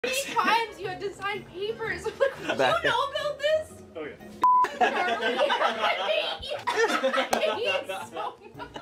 many times you had to sign papers. I'm like, do you know about this? Oh yeah. Charlie, I hate you so much.